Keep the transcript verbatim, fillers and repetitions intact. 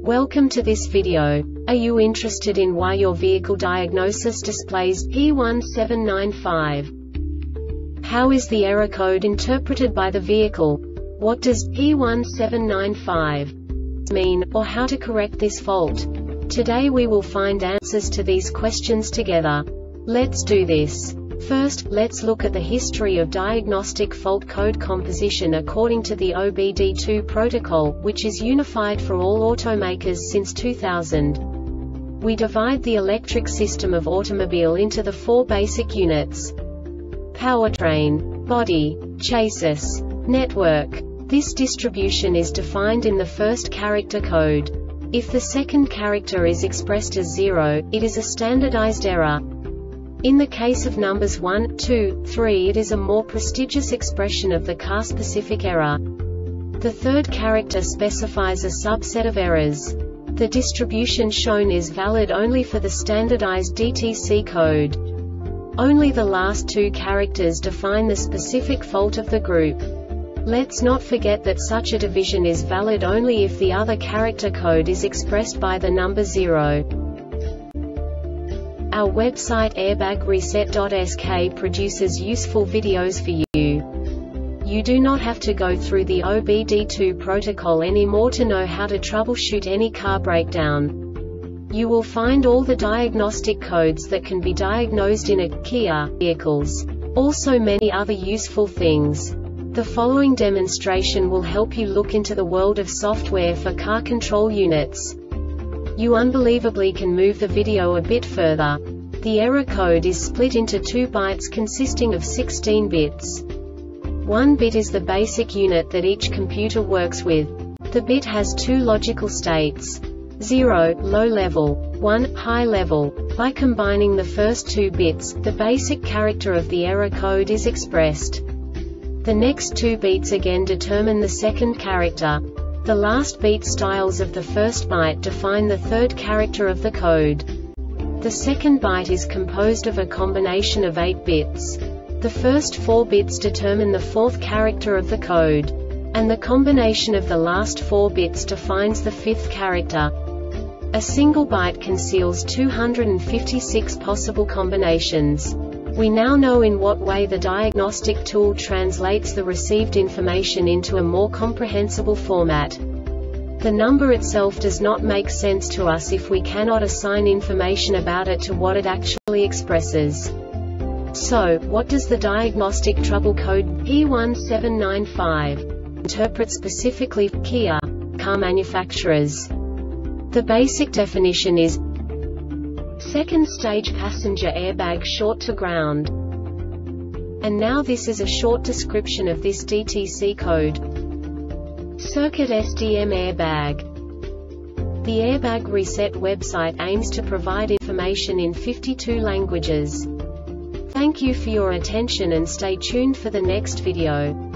Welcome to this video. Are you interested in why your vehicle diagnosis displays P one seven nine five? How is the error code interpreted by the vehicle? What does P one seven nine five mean, or how to correct this fault? Today we will find answers to these questions together. Let's do this. First, let's look at the history of diagnostic fault code composition according to the O B D two protocol, which is unified for all automakers since two thousand. We divide the electric system of automobile into the four basic units: powertrain, body, chassis, network. This distribution is defined in the first character code. If the second character is expressed as zero, it is a standardized error. In the case of numbers one, two, three, it is a more prestigious expression of the car-specific error. The third character specifies a subset of errors. The distribution shown is valid only for the standardized D T C code. Only the last two characters define the specific fault of the group. Let's not forget that such a division is valid only if the other character code is expressed by the number zero. Our website airbag reset dot S K produces useful videos for you. You do not have to go through the O B D two protocol anymore to know how to troubleshoot any car breakdown. You will find all the diagnostic codes that can be diagnosed in a Kia vehicles. Also many other useful things. The following demonstration will help you look into the world of software for car control units. You unbelievably can move the video a bit further. The error code is split into two bytes consisting of sixteen bits. One bit is the basic unit that each computer works with. The bit has two logical states: zero, low level, one, high level. By combining the first two bits, the basic character of the error code is expressed. The next two beats again determine the second character. The last beat styles of the first byte define the third character of the code. The second byte is composed of a combination of eight bits. The first four bits determine the fourth character of the code. And the combination of the last four bits defines the fifth character. A single byte conceals two hundred fifty-six possible combinations. We now know in what way the diagnostic tool translates the received information into a more comprehensible format. The number itself does not make sense to us if we cannot assign information about it to what it actually expresses. So, what does the diagnostic trouble code P one seven nine five interpret specifically for Kia car manufacturers? The basic definition is second stage passenger airbag short to ground. And now this is a short description of this D T C code. Circuit S D M airbag. The Airbag Reset website aims to provide information in fifty-two languages. Thank you for your attention and stay tuned for the next video.